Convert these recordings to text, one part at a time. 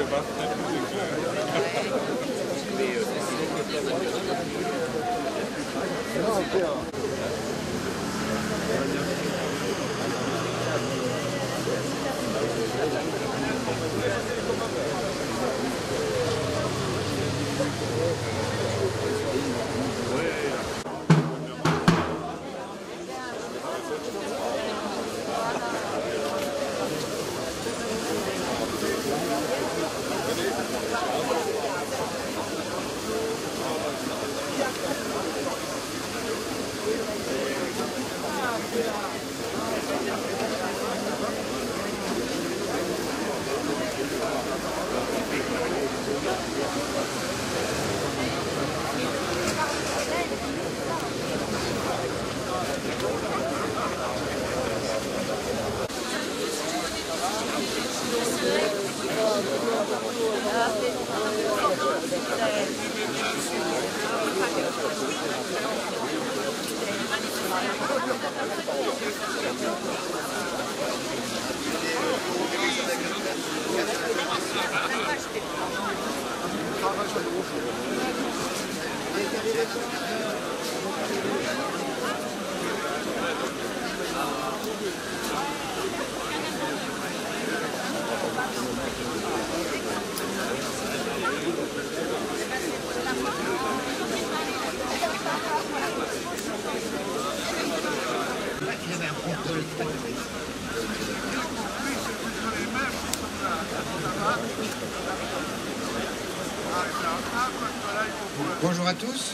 Bonjour à tous.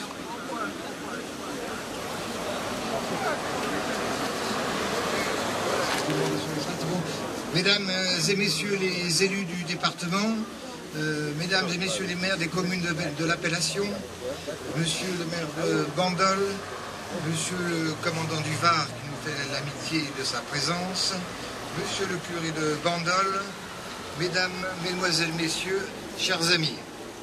Mesdames et messieurs les élus du département, mesdames et messieurs les maires des communes de l'appellation, monsieur le maire de Bandol, monsieur le commandant du Var qui nous fait l'amitié de sa présence, monsieur le curé de Bandol, mesdames, mesdemoiselles, messieurs, chers amis.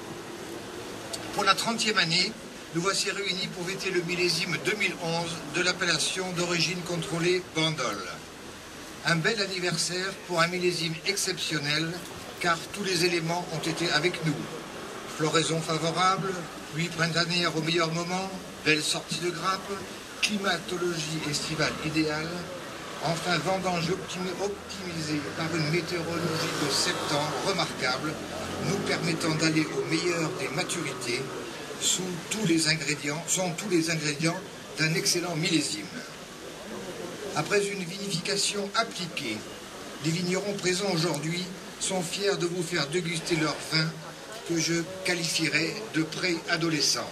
Pour la 30e année, nous voici réunis pour fêter le millésime 2011 de l'appellation d'origine contrôlée Bandol. Un bel anniversaire pour un millésime exceptionnel, car tous les éléments ont été avec nous. Floraison favorable, pluie printanière au meilleur moment, belle sortie de grappe, climatologie estivale idéale, enfin vendange optimisée par une météorologie de septembre remarquable, nous permettant d'aller au meilleur des maturités, sont tous les ingrédients d'un excellent millésime. Après une vinification appliquée, les vignerons présents aujourd'hui sont fiers de vous faire déguster leur vin que je qualifierais de pré-adolescent.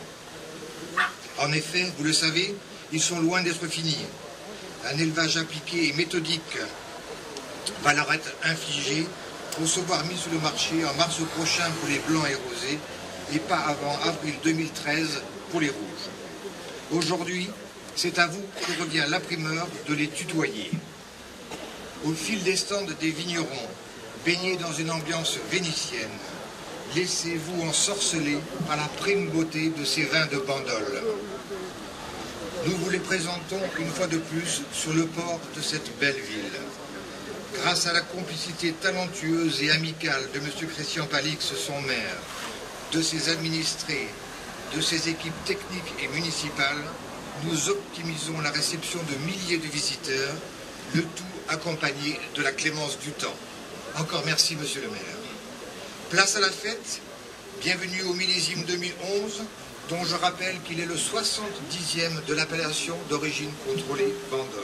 En effet, vous le savez, ils sont loin d'être finis. Un élevage appliqué et méthodique va leur être infligé pour se voir mis sur le marché en mars prochain pour les blancs et rosés et pas avant avril 2013 pour les rouges. Aujourd'hui, c'est à vous que revient la primeur de les tutoyer. Au fil des stands des vignerons, baignés dans une ambiance vénitienne, laissez-vous ensorceler par la prime beauté de ces vins de Bandol. Nous vous les présentons une fois de plus sur le port de cette belle ville. Grâce à la complicité talentueuse et amicale de M. Christian Palix, son maire, de ses administrés, de ses équipes techniques et municipales, nous optimisons la réception de milliers de visiteurs, le tout accompagné de la clémence du temps. Encore merci, monsieur le maire. Place à la fête, bienvenue au millésime 2011, dont je rappelle qu'il est le 70e de l'appellation d'origine contrôlée Bandol.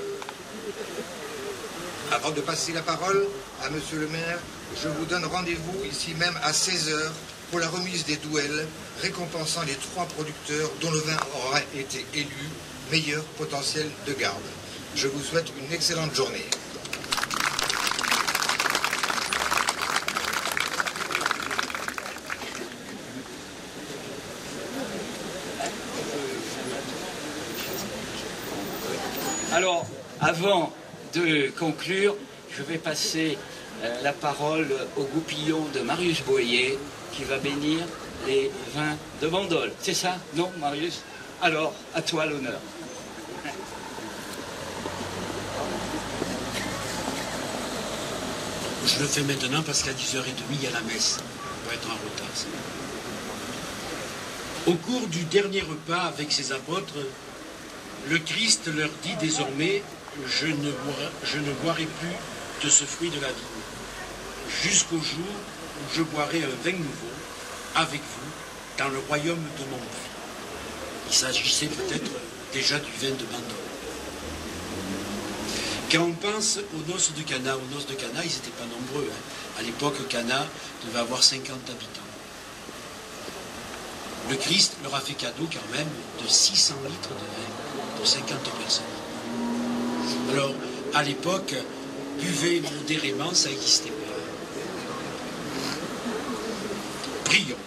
Avant de passer la parole à monsieur le maire, je vous donne rendez-vous ici même à 16 h pour la remise des douelles récompensant les 3 producteurs dont le vin aura été élu meilleur potentiel de garde. Je vous souhaite une excellente journée. Alors, avant de conclure, je vais passer la parole au goupillon de Marius Boyer qui va bénir les vins de Bandol. C'est ça? Non, Marius? Alors, à toi l'honneur. Je le fais maintenant parce qu'à 10h30, il y a la messe. pour être en retard. Au cours du dernier repas avec ses apôtres, le Christ leur dit désormais « Je ne boirai plus de ce fruit de la vie, jusqu'au jour où je boirai un vin nouveau avec vous dans le royaume de mon Père. » Il s'agissait peut-être déjà du vin de Bandol. Quand on pense aux noces de Cana, ils n'étaient pas nombreux. À l'époque, Cana devait avoir 50 habitants. Le Christ leur a fait cadeau quand même de 600 litres de vin pour 50 personnes. Alors, à l'époque, buvez modérément, ça n'existait pas. Prions.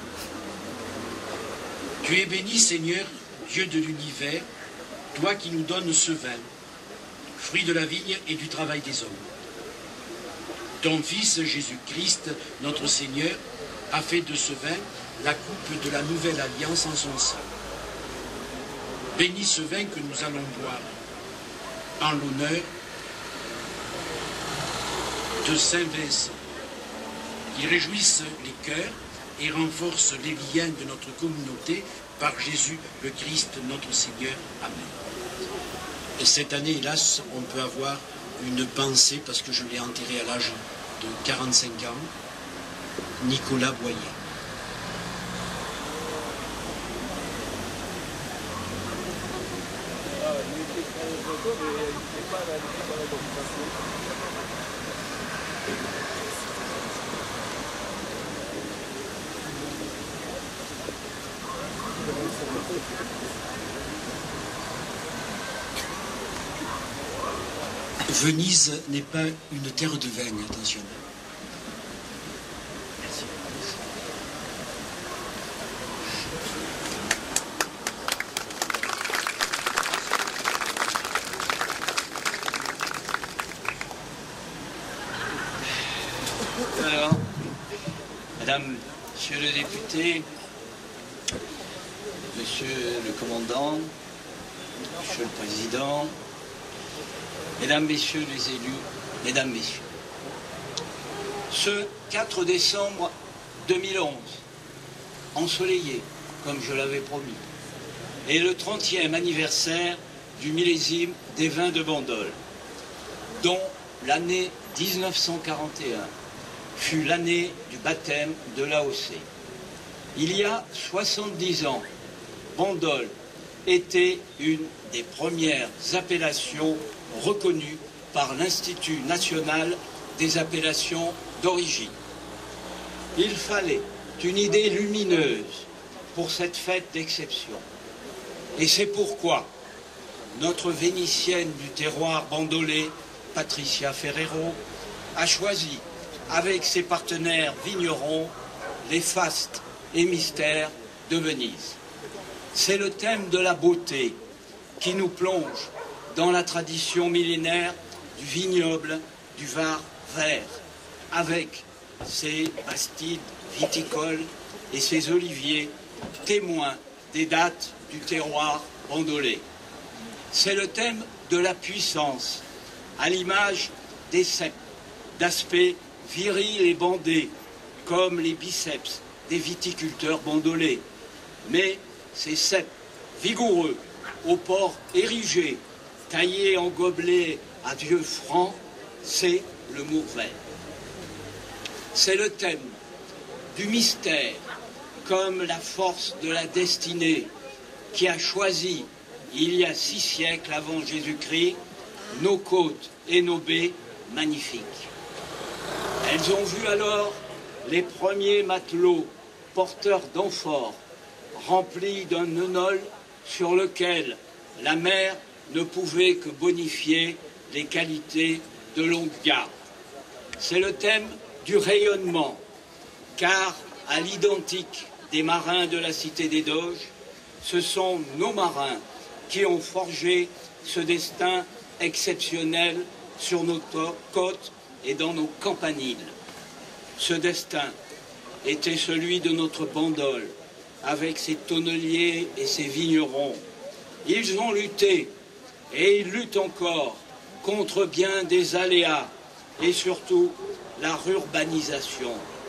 Tu es béni, Seigneur, Dieu de l'univers, toi qui nous donnes ce vin, fruit de la vigne et du travail des hommes. Ton Fils Jésus-Christ, notre Seigneur, a fait de ce vin la coupe de la nouvelle alliance en son sang. Bénis ce vin que nous allons boire en l'honneur de Saint Vincent, qui réjouisse les cœurs et renforce les liens de notre communauté par Jésus le Christ, notre Seigneur. Amen. Et cette année, hélas, on peut avoir une pensée, parce que je l'ai enterré à l'âge de 45 ans, Nicolas Boyer. Venise n'est pas une terre de vin, attention. Merci. Alors, Madame, Monsieur le député, Monsieur le commandant, Monsieur le président, Mesdames, Messieurs les élus, Mesdames, Messieurs, ce 4 décembre 2011, ensoleillé, comme je l'avais promis, est le 30e anniversaire du millésime des vins de Bandol, dont l'année 1941 fut l'année du baptême de l'AOC. Il y a 70 ans, Bandol était une des premières appellations reconnues par l'Institut national des appellations d'origine. Il fallait une idée lumineuse pour cette fête d'exception. Et c'est pourquoi notre vénitienne du terroir bandolais, Patricia Ferrero, a choisi, avec ses partenaires vignerons, les fastes et mystères de Venise. C'est le thème de la beauté qui nous plonge dans la tradition millénaire du vignoble du Var vert, avec ses bastides viticoles et ses oliviers, témoins des dates du terroir bandolais. C'est le thème de la puissance, à l'image des ceps, d'aspect viril et bandé, comme les biceps des viticulteurs bandolais. Mais ces ceps vigoureux, au port érigé, taillés en gobelet à Dieu franc, c'est le Mourvèdre. C'est le thème du mystère, comme la force de la destinée qui a choisi, il y a 6 siècles avant Jésus-Christ, nos côtes et nos baies magnifiques. Elles ont vu alors les premiers matelots porteurs d'amphores remplis d'un nonol sur lequel la mer ne pouvait que bonifier les qualités de longue garde. C'est le thème du rayonnement, car à l'identique des marins de la Cité des Doges, ce sont nos marins qui ont forgé ce destin exceptionnel sur nos côtes et dans nos campaniles. Ce destin était celui de notre Bandol, avec ses tonneliers et ses vignerons. Ils ont lutté, et ils luttent encore, contre bien des aléas, et surtout la rurbanisation.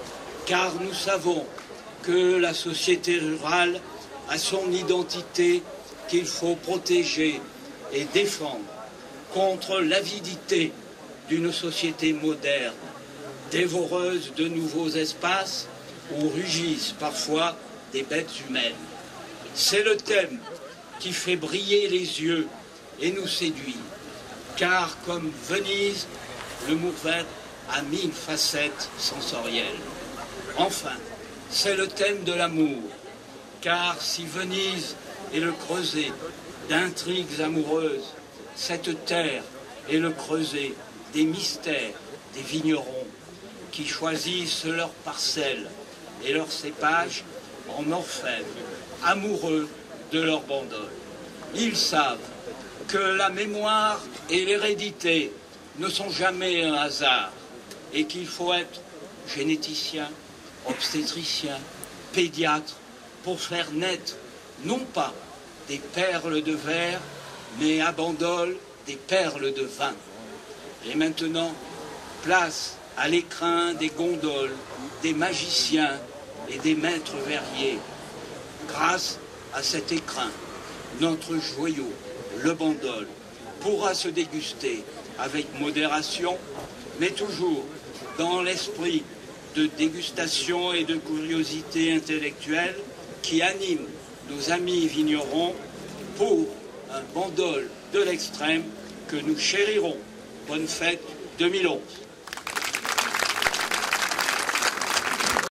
car nous savons que la société rurale a son identité qu'il faut protéger et défendre contre l'avidité d'une société moderne, dévoreuse de nouveaux espaces où rugissent parfois des bêtes humaines. C'est le thème qui fait briller les yeux et nous séduit, car comme Venise, le Mourvèdre a 1000 facettes sensorielles. Enfin, c'est le thème de l'amour, car si Venise est le creuset d'intrigues amoureuses, cette terre est le creuset des mystères des vignerons qui choisissent leurs parcelles et leurs cépages en orfèvres, amoureux de leur bandole. Ils savent que la mémoire et l'hérédité ne sont jamais un hasard et qu'il faut être généticien, obstétricien, pédiatre pour faire naître non pas des perles de verre, mais à Bandol des perles de vin. Et maintenant, place à l'écrin des gondoles, des magiciens et des maîtres verriers. Grâce à cet écrin, notre joyau, le Bandol, pourra se déguster avec modération, mais toujours dans l'esprit de dégustation et de curiosité intellectuelle qui anime nos amis vignerons pour un Bandol de l'extrême que nous chérirons. Bonne fête 2011.